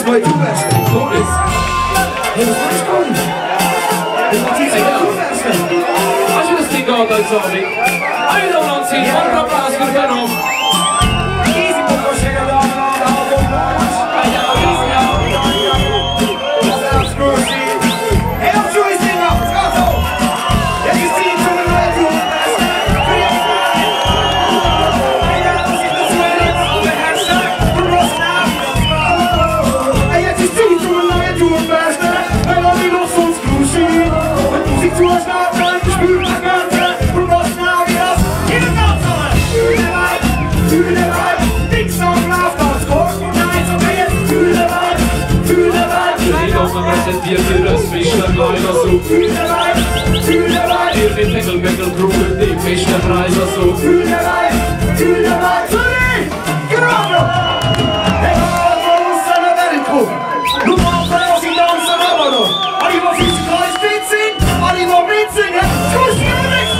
neue Tourwäsche. Boris. Hey, was machst du? Das macht jetzt neue Tourwäsche. Hast du das Ding gerade heute Abend? Eine und 10, Applaus für Benno. Easy, Pokerschläger, da, hey, I'm sure he's singing up. Let's go. Yeah, you see it from the neue Tourwäsche. Hey, da muss ich das Wetter beherrschen. Du musst nach. Hey, jetzt ist die neue Tourwäsche. Weil er die Luft uns kuschelt. Und Musik zu erschlafen, spürt das Ganze. Du musst nach wie das. Jede Nase. Fühle der Vibe. Dings am Lauf, das Korn und eins und jetzt. Fühle der Vibe. Fühle der Vibe. Die Dame präsentiert dir das Fischler leider so. Fühle der Vibe. Fühle der Vibe. Hier den Pickel Brüder, die Fischlerpreise so. Fühle der Vibe. Fühle der Vibe. Fühle dich. Genau. Hey, von uns einer Weltkuh. Du machst aus die Danza Rabado. Alle, die physikalisch fit sind, alle, die mitsingen, tust du nichts.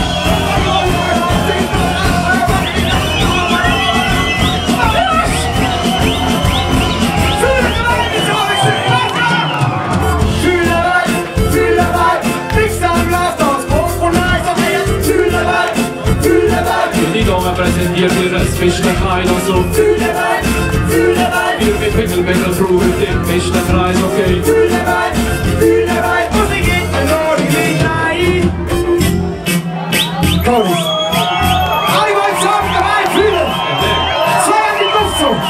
Die Dame präsentiert dir das Fischlerpreis so. Fühle der Vibe. Fühle der Vibe. Hier den Pickel Brüder, die Fischlerpreis okay. Fühle der Vibe. Fühle der Vibe. Musik geht mir nur die Wege ein. Chorus. Alle wollen zusammen dabei fühlen. Zwei an die Luft so.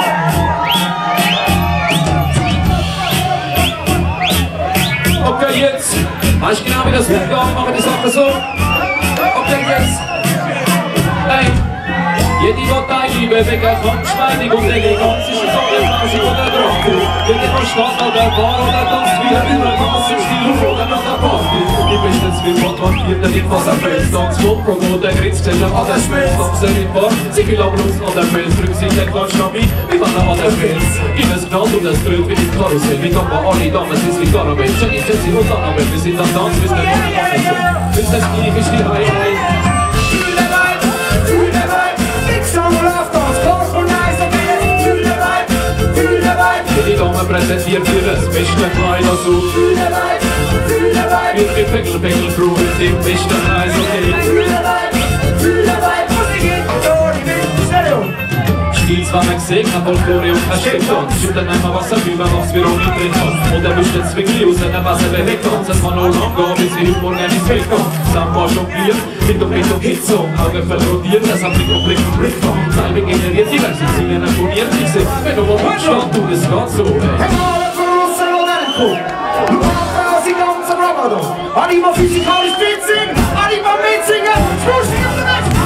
Okay, jetzt. Weißt du genau, wie das wird? Ja, wir machen die Sache so. Okay, jetzt. Hey. Jede Partei liebe wegen Kampfschweinig und Eleganz ist es alle Flasche oder Drache. Wenn der Stadt oder Bar oder tanzt wieder über Gas im Stil oder nach der Party. Die besten Zwillen markiert den Wasserfels, Tanzflug, Promo, der Gritzteller an der Schmelz, Tanzen in Bar, Ziegelabrus an der Fels, Rücksicht der Quatschnami, wie man an der Fels. Ines knallt und es dröhnt wie die Karussell, wie kann man alle Damen, es ist wie Karamell, Jenny, Jessie und Annabelle, wir sind am Tanz, bis der Mann am Wasser. Bis das Knie ist die Heimat. Fühle der Vibe. Fühle der Vibe. Nix am Lauf, das Korn und Eis und jetzt. Fühle der Vibe. Fühle der Vibe. Die Dame präsentiert dir das Fischlerpreis so. Fühle der Vibe. Fühle der Vibe. Hier den Pickel Brüder, die Fischlerpreis okay. Fühle der Vibe. Fühle der Vibe. Musik geht mir nur die Wege. Stereo. Spiel zwar mein Gesehen, kein Folklore und kein Steckton. Schütt dann einmal Wasser rüber, macht's wie Ronny Brinkmann. Und er wischt den Zwickli aus, wenn er Wasser bewegt uns. Es war noch lang, bis sie morgen ins Weg kommt. Samba jongliert, mit und Hitsong. Augen verrodiert, das hat Blick und Blick und Blick von. Salbe generiert, die Welt sind Zielen imponiert. Ich seh, wenn du mal stand, du bist grad so, ey. Hey, alle von uns sind noch Weltkuh. Du machst aus die ganze Rabado. Alle, die physikalisch fit sind, alle, die mitsingen, tust du nichts.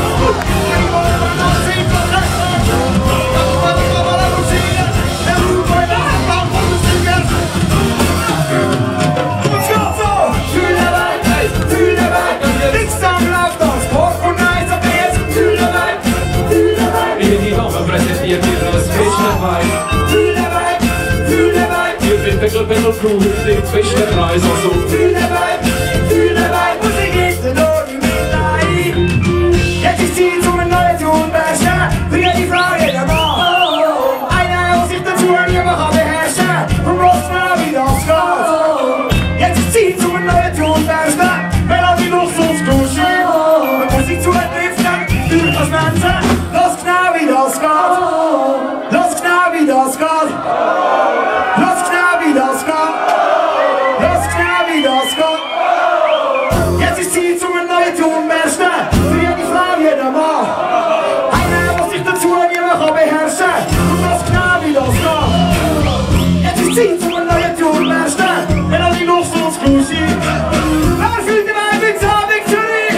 Präsentiert dir das Fischlerpreis. Fühle der Vibe. Fühle der Vibe. Hier den Pickel Brüder, den Fischlerpreis so. Fühle der Vibe. Fühle der Vibe. Musik geht mir nur die Wege ein. Jetzt ist Ziel zu einer neuen Tourwäsche. Wieder die Frage der Wahl. Eine Aussicht dazu, die man kann beherrschen. Und bloß mal wie das geht. Jetzt ist Ziel zu einer neuen Tourwäsche. Wenn er die Luft uns kuschelt. Und Musik zu entlüften, fühlt das Ganze. Los klar wie das geht. Los klar wie das geht. Los klar wie das geht. Los klar wie das geht. Jetzt ist Ziel zu einer neuen Tourwäsche. Für die Frage der Wahl. Einer muss sich dazu an ihrer Hobby beherrschen. Und los klar wie das geht. Jetzt ist Ziel zu einer neuen Tourwäsche. Wenn er die Luft uns kuschelt. Wer fühlt die Vibe in seiner Victory?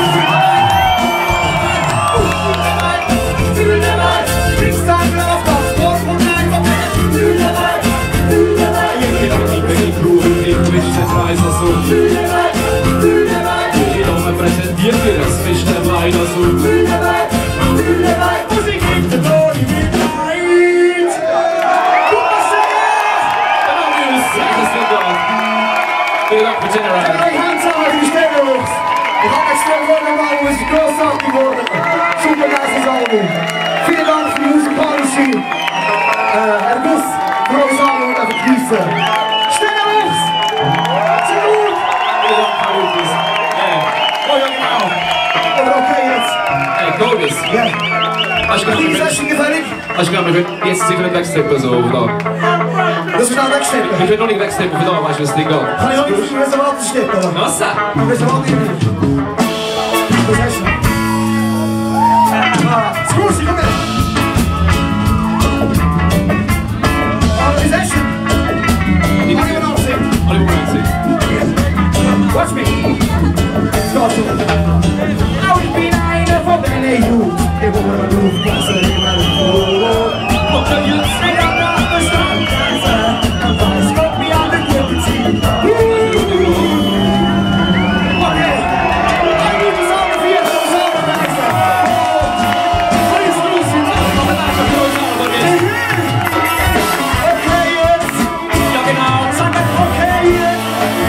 Fühle der Vibe. Nichts am Lauf, das Korn und einfach fühle der Vibe. Fühle der Vibe. Hier den Pickel Brüder, den Fischlerpreis so. Fühle der Vibe. Fühle der Vibe. Die Dame präsentiert dir das Fischlerpreis so. Fühle der Vibe. Fühle der Vibe. Musik geht mir nur die Wege ein. Guck mal, Genau, wir wissen, das ist der Tag. Vielen Dank für General. drei Hands auf die Stereos. Ich hab extrem wunderbar, wo ist großartig geworden. Super geiles Album. Vielen Dank für die musikalische Erguss Provisorium und einfach grüßen. Stell auf! Sehr gut! Oh ja, genau. Oder okay jetzt? Hey, Korbis. Ja. Hast du Die Session gefällig? gedacht, wir können jetzt sicher nicht wegsteppen, so, oder? Das ist auch wegsteppen. Wir können noch nicht wegsteppen von da, weißt du, was das Ding geht. Kann ich noch nicht für Reservat steppen, oder? Was? Reservat nicht. Das heißt... Scusi, komm her! Session! Alle über nachsehen! Alle Momente. Watch me! Es geht so. Auch ich bin einer von denen Jungs, die wo man Luftklasse immer vor. Okay, jetzt. Ich hab nach der Standgrenze und weiß Gott, wie alle guten ziehen. Okay! Alle gute Sachen für ihr Zusammenreise! Alles los, jetzt! Okay, jetzt! Ja, genau. Sag mal, okay, jetzt!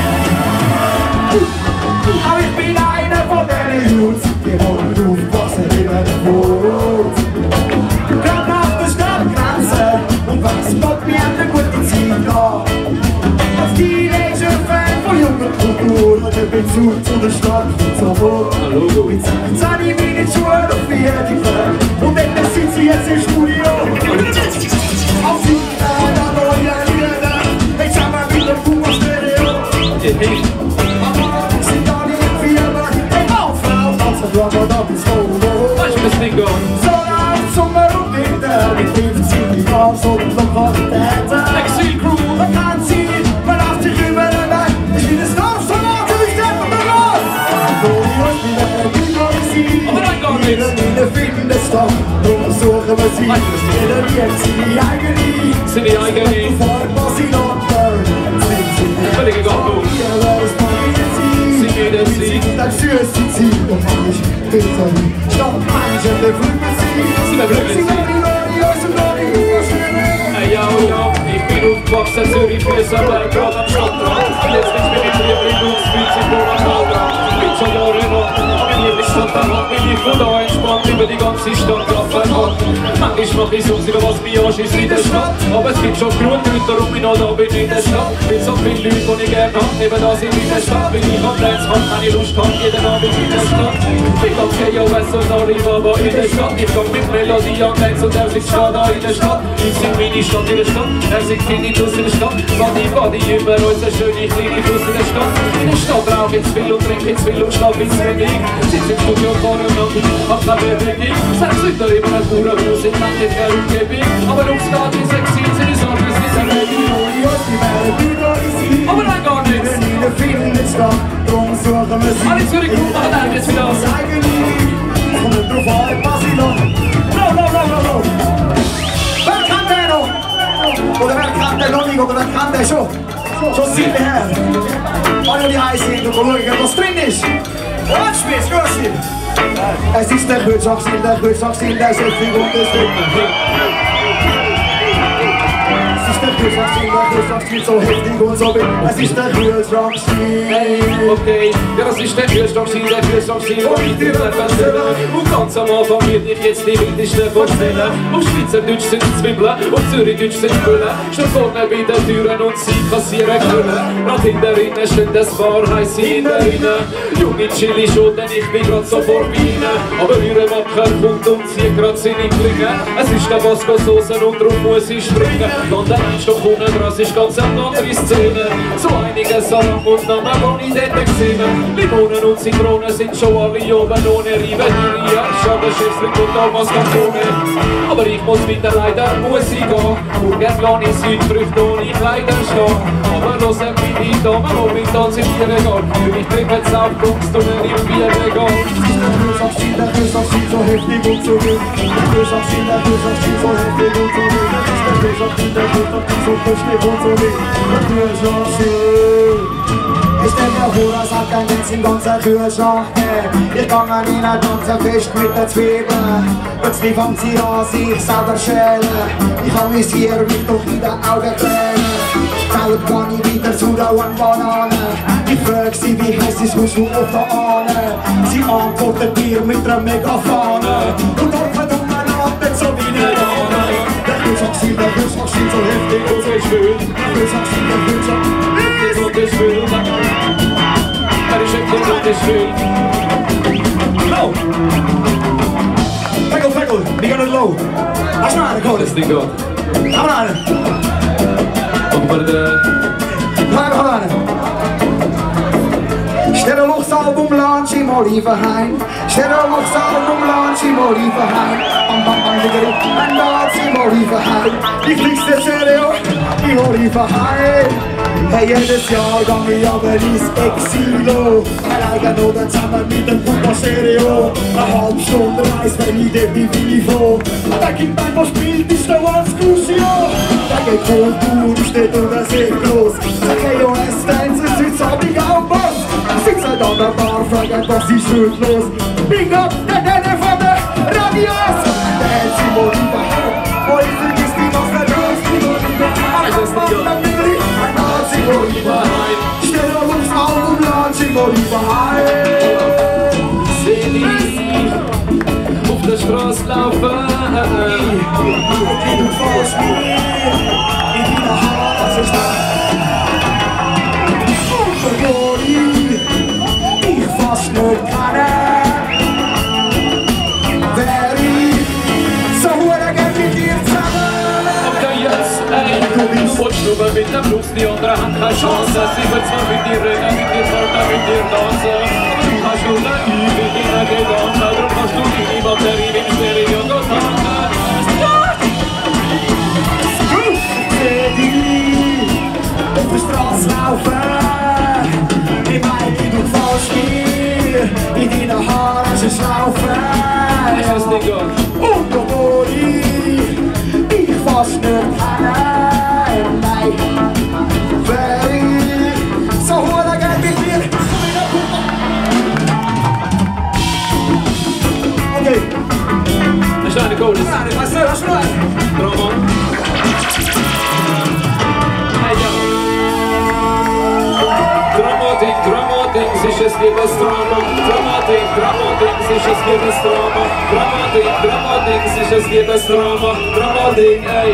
Aber ich bin einer von denen Jungs, die wollen aufpassen, wie man wohnt. Grad nach der Stadtgrenze und weiß Gott, wie eine gute Zeit da. Als Teenager-Fan von junger Kultur und der Bezug zu der Stadt so hoch. Mit 16 habe ich meine Schuhe auf die Erde gefällt und dann sind sie jetzt im Studio. Auf sie da neue Lieder, ich schau mal wieder Puma Stereo. Weißt du, was das Ding geht? So laut Sommer und Winter, mit 50 Grad, so und so Qualitäten. Exil Crew. Man kann sie, man läuft sich über den Weg. Ich bin ein Dorf, so laut, und ich steppe auf den Rad. Wo die Jungs wieder sie. Aber nein, gar nichts. Wir finden das Stoff, nur suchen wir sie. Jeder liebt sie, die eigene. Sind die eigene. Vor was sie noch hören. Völlige Gottung. Dann führst du sie und ich bitte nicht. Stopp, manche, der Flügel sie. Sie beflügeln sie. Hey, yo, yo, ich bin aufgewachsen, Zürich, Füßerberg, gerade am Stadtrand. Jetzt bin ich mit dem Lieblingsfüß in Donau-Waldrand. Bin schon Jahre noch, aber mir nicht so daran, bin ich von da entspannt über die ganze Stadt verwandt. Manchmal mach ich so, was Biage ist in der Stadt. Aber es gibt schon genug Leute, darum bin ich noch da bin in der Stadt. Mit so vielen Leuten, die ich gerne hab, eben da sind in der Stadt. Bin ich am Dance, hab keine Lust, hab jeden Abend in der Stadt. Ich hab keine OS und Arriva, aber in der Stadt. Ich komm mit Melodie am Dance und er sitzt schon da in der Stadt. Ich sing meine Stadt in der Stadt, er singt Tinnitus in der Stadt. Body über uns, eine schöne kleine Fluss in der Stadt. In der Stadt rauch jetzt viel und trink jetzt viel und schlaf ins Wenig. Sitz im Studio vorne und hab keine Bewegung. Sechs Leute über ein Bauernhaus in Manchester Umgebung. Aber Lux geht ins Exil, sind die Sorgen, es ist ein Medium. Aber nein, gar nichts. Alle Zürich gut, aber nein, jetzt wieder aus. Wer kann der noch? Oder wer kann der noch nicht? Oder wer kann der schon? Schon sind wir her. Alle die heiß sind und schauen, was drin ist. Watch me, Skirsi. Es ist der Kühlschrankstil, der Kühlschrankstil, der Sättig und der Stück. Es ist der Kühlschrankstil, so heftig und so wild. Es ist der Kühlschrankstil. Hey, okay, ja das ist der Kühlschrankstil, wo ich dir erzähle. Und ganz am Anfang wird ich jetzt die wildesten vorstellen. Auf Schweizerdeutsch sind Zwiebeln, auf Zürichdeutsch sind Büllen. Schon vorne bei den Türen und sie kassieren können. Gerade hinter ihnen steht das Bar, heisst sie hinter ihnen. Junge Chili schon, denn ich bin grad so vorbei ihnen. Aber ihre Macker kommt und zieht grad seine Klinge. Es ist der Tabasco-Soße und drum muss ich springen. Dann der Einstock unten dran ist ganz eine andere Szene. So einige Sachen und Namen, die ich dort gesehen. Limonen und Zitronen sind schon alle oben ohne Riven. Ja, schade, Schiffsling und Thomas Cantone. Aber ich muss wieder leider, muss ich gehen. Und gern lasse ich Südfrüchte ohne Kleider stehen. Aber los, bin ich da, momentan sind wir egal. Für mich trinken jetzt auch Kunsttunnel im Bier egal. Der Kühlschrankstil, so heftig und so wild. Der Kühlschrankstil, so heftig und so wild. Der Kühlschrankstil, so heftig und so wild. Der Kühlschrankstil. Ich stell mir vor, das hat kein Mensch im ganzen Kühlschrank mehr. Ich gang an ihnen tanzen fest mit der Zwiebel. Plötzlich fängt sie an, sich selber schälen. Ich amüsiere mich doch in den Augentränen. Kaut kann ich wieder zu der One-Banane. Ich frag sie, wie heiß ist, musst du auf der Ahne. Sie antwortet mir mit einer Megafone. Und dort umeinander so wie eine Ahne. Wirtschaftsstil, der Wirtschaftsstil so heftig und so schön. Der Wirtschaftsstil, der Wirtschaftsstil und so schön. Der Wirtschaftsstil und so schön. Low! Freckle, we got it low. Lass mal eine Code. Das Ding dort. Hau mal eine. Und bei der... Hau mal eine. Stell ons album launch in Olivenhain. Stell ons album launch in Olivenhain. Bam bam bam diggery, en launch in Olivenhain. Die vliegste stereo in Olivenhain. Hey, jedes Jahr gang ich aber ins Exilo. Alleine oder zusammen mit dem Pupa Stereo. Eine halbe Stunde Reis, wenn ich dort bin ich froh. Der Kindbein, was spielt, ist der One-Skusio. Der Kultur ist dort oder sehr groß. Der KOS-Dance ist heute Abend auch Boss. Sitzt halt an der Bar, fragt was ist heute los. Big up, der Denne von der Radios. Der hält sich wohl überhaupt. Wohl vergisst die was der Rose. Ein Nazi Oliverhain. Stell uns Album Launch in Oliverhain. Seh dich auf der Straße laufen. Du fährst mir in deiner Hase ich fast nicht kann. Wer ich so hure gern mit dir zusammen. Okay, jetzt, ey, du rutschst nur mit dem Fluss, die andere Hand keine Chance. Sie wird zwar mit dir reden, mit dir fordern, mit dir tanzen. Du hast nur eine Übung in der Gedanke, darum kannst du nicht die Batterie mit Stereo tanzen. Ich seh dich auf der Straße laufen. Ich meine, du gefällst mir, in deinen Haaren ist es laufen. Ist das Ding gut? Und obwohl ich fast nicht kenne, nein, wär ich so hure gern mit dir. Okay. Ist da eine Code? Was soll das nur? Drama. Hey, ja. Dramatik, sicheres Liebesdrama. Dramatik, sicheres Liebesdrama. Dramatik, sicheres Liebesdrama. Dramatik, ey.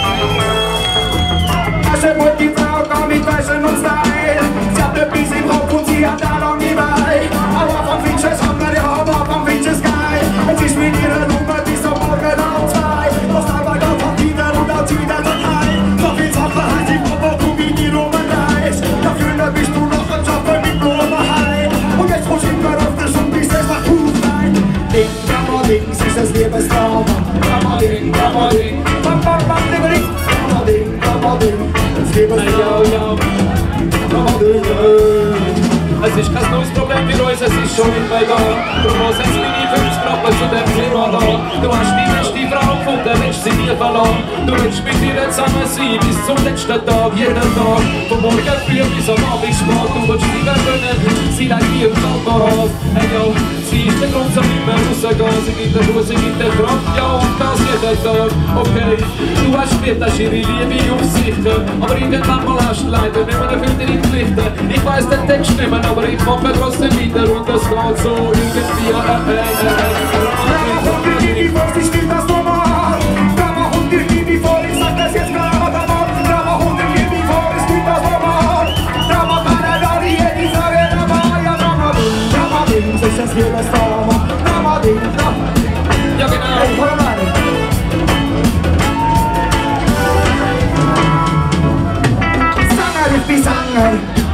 Asche wollte die Frau gar mit Fashion und Style. Sie hat ne Biss im Kopf und sie hat da noch nie bei. Aber vom Finches haben wir ja, aber vom Finches geil. Jetzt ist mit ihrer Nummer bis zum Morgen um 2. Was aber da von wieder und da wieder Datei. So viel Sache heißt im Kopf, wo du mit die Nummer reist. Dafür bist du noch ein Schaffer mit Blummerheit. Und jetzt rutscht immer auf der Schub, bis es nach Huf rein. Ding, Drama-Ding, sicheres Liebesdrama. Drama-Ding, Drama-Ding, bam, bam, bam, Ding, Drama-Ding, Drama-Ding. Es ist kein neues Problem für uns, es ist schon nicht mehr da. Du musst jetzt meine 50 Rappen zu dem Thema da. Du hast die beste Frau gefunden, willst sie nie verlassen. Du willst mit ihr zusammen sein bis zum letzten Tag, jeden Tag. Von morgen früh bis am Abend spät, du willst sie gewöhnen, sie legt dir im Apparat. Hey yo, sie ist der Grund, so nicht mehr rausgehen. Sie gibt den Ruhe, sie gibt den Kraft, ja und das jeden Tag. Okay, du hast gelernt, dass ihre Liebe aufsichten. Aber irgendwann mal hast du leider nicht mehr erfüllt deine Pflichten. Ich weiss den Text nicht mehr, aber ich mache trotzdem weiter und das geht so irgendwie. Ja genau. Sanger, ich bin Sanger.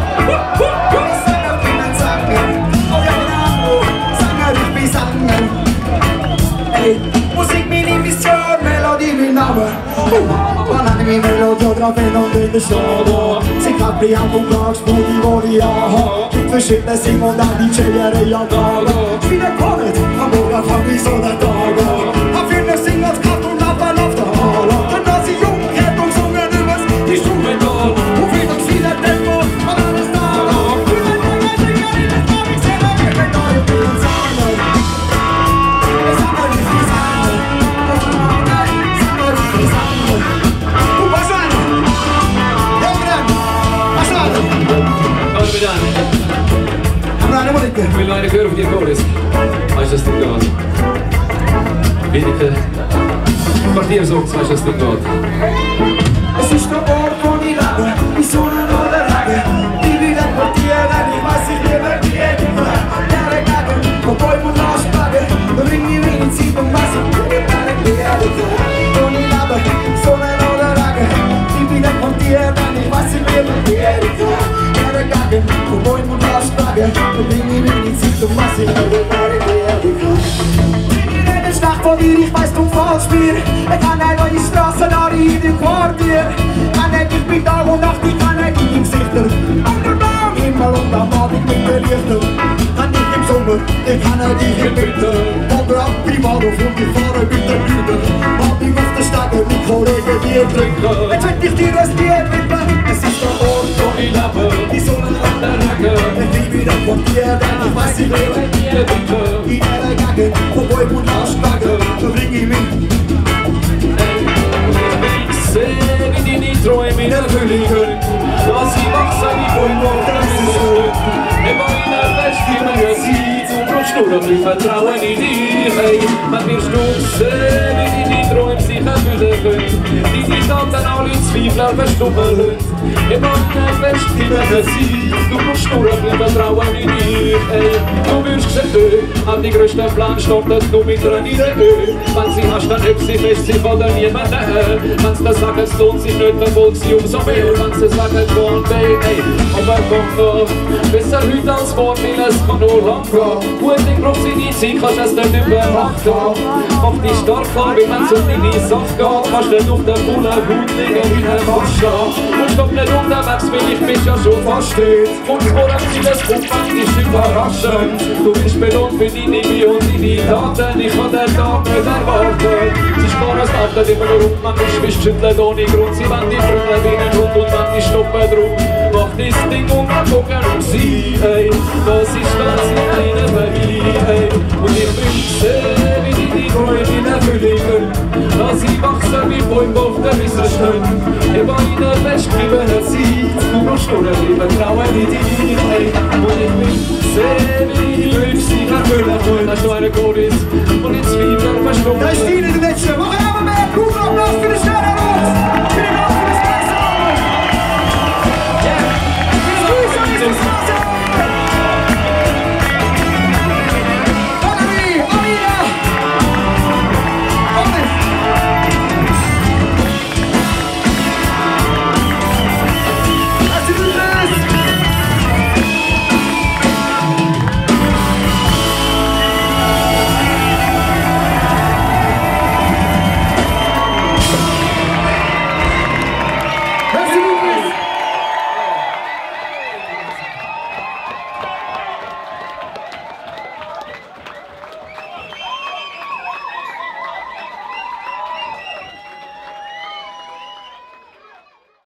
Musik, meine Mission, Melodie, mein Name. Banane, meine Melodie, drauf hin und in der Show. Sie klappt die Hand und klagst, wo die anhaben. Gibt verschiedene Sing und dann die Chelere, ja, da. Spiele Kornet, am Morgen fang ich so den Tag an. Hab viele Sing als Kraft und Lappen auf der Halle. Denn als ich jung hätt und sungen übers die Schuhe da. Und wieder viele Tempo, und alles da. Ich will noch eine hören auf die Chorus. Weißt du, das Ding geht? Wenige. Quartier so, weißt du, was du dort? Es ist der Ort, wo ich lebe, die Sonne oder Regen. Ich will ein Quartier, denn ich weiß, ich lebe wie jeden Tag. Leere Gegend, wo Bäume und Arschberge, bring die Ring in Sieb und Masse, ich will eine Erde. Wo ich lebe, Sonne oder Regen. Ich will ein Quartier, denn ich weiß, ich lebe wie jeden Tag. Leere Gegend, wo Bäume und Arschberge, bring die Ring in Sieb und Masse, ich will eine Erde. Nacht von dir, ich weiss, du falsch mir. Ich kann eine neue Straße nach in dem Quartier. Ich bin da und Nacht, ich kann nicht in Gesichter. Unter dem Himmel und am Abend mit den Lichtern. Kann ich im Sommer, ich kann nicht im Winter. Oder ab Privathof und ich fahre mit den Brüdern. Hab ich auf der Stege mit Kollegen Bier trinken. Jetzt will ich dir das Bier widmen. Es ist der Ort, wo ich lebe, die Sonne und der Regen. Ich liebe das Quartier, denn ich weiss, ich lebe hier drin. In der Gegend, wo Bäume und Arschberge, bring ich mit. Ich sehe, wie die Nitro-Träume erfüllen können. Lass sie wachsen, wie Bäume und Gräser. Immer in der Welt, wie man hört sie. Du brauchst nur noch ein Vertrauen in dich. Hey, man wirst du sehen, wie die Nitro-Träume sich erfüllen können. Die Taten alle Zweifler verstummen. Immer in der Welt, wie man hört sie. Du brauchst nur noch ein Vertrauen in dich. Hey, du wirst sehen, an die größten Plan startet du mit einer Idee. Wenn sie hast, dann hebt sie fest, sie fällt an niemanden her. Wenn sie das sagen, es lohnt sich nicht, dann folgt sie umso mehr. Wenn sie sagen, go hey, aber komm doch. Besser heute als vor, weil es kann nur lang gehen. Gut, ich brauch sie die Zeit, kannst es dann nicht mehr machen. Mach dich stark an, wie wenn es um deine Sache geht. Kannst nicht auf den Bullen Hut liegen wie ein Waschschlag. Und stopp nicht unterwegs, weil ich mich ja schon versteht. Und vor allem sie das Umfang ist überraschend. Du bist belohnt für deine Mühe und deine Taten. Ich kann den Tag nicht erwarten. Sie sparen es Nacht immer nur rum, man muss mich schütteln ohne Grund. Sie wollen die Brüder wie ein Hund und wenn die stoppen drum. Mach das Ding und dann gucken um sie, ey. Das ist das in einer Magie, ey. Und ich will sehen, wie die Träume erfüllen. Lass sie wachsen wie Bäume auf der Wiese stehen. Immer in der Welt bleiben sie. Du brauchst nur ein Leben, trauen in dich, ey. Und ich will sehen, wie die Wünsche sich erfüllen. Das ist nur eine Chorus und die Zwiebeln verstummen.